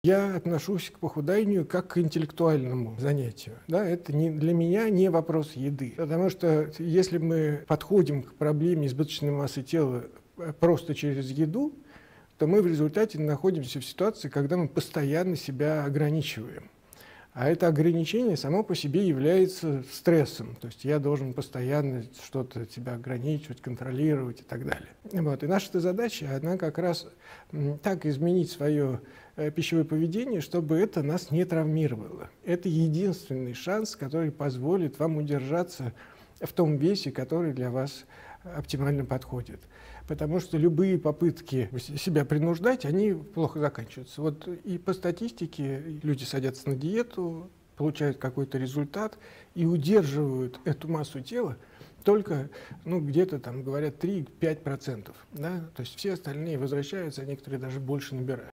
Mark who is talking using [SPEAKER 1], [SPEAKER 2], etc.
[SPEAKER 1] Я отношусь к похуданию как к интеллектуальному занятию. Да, это для меня не вопрос еды. Потому что если мы подходим к проблеме избыточной массы тела просто через еду, то мы в результате находимся в ситуации, когда мы постоянно себя ограничиваем. А это ограничение само по себе является стрессом. То есть я должен постоянно что-то себя ограничивать, контролировать и так далее. Вот. И наша задача, она как раз так изменить свое пищевое поведение, чтобы это нас не травмировало. Это единственный шанс, который позволит вам удержаться в том весе, который для вас оптимально подходит. Потому что любые попытки себя принуждать, они плохо заканчиваются. Вот и по статистике люди садятся на диету, получают какой-то результат и удерживают эту массу тела только, где-то там, говорят, 3-5%. Да? То есть все остальные возвращаются, а некоторые даже больше набирают.